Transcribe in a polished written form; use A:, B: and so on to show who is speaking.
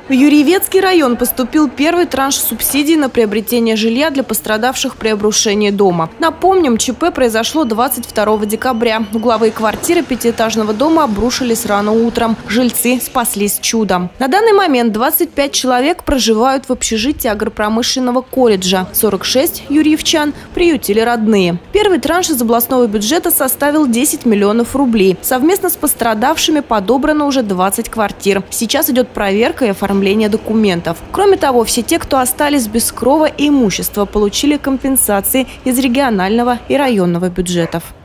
A: В Юрьевецкий район поступил первый транш субсидий на приобретение жилья для пострадавших при обрушении дома. Напомним, ЧП произошло 22 декабря. Угловые квартиры пятиэтажного дома обрушились рано утром. Жильцы спаслись чудом. На данный момент 25 человек проживают в общежитии агропромышленного колледжа. 46 юрьевчан приютили родные. Первый транш из областного бюджета составил 10 миллионов рублей. Совместно с пострадавшими подобрано уже 20 квартир. Сейчас идет проверка и оформление документов. Кроме того, все те, кто остались без крова и имущества, получили компенсации из регионального и районного бюджетов.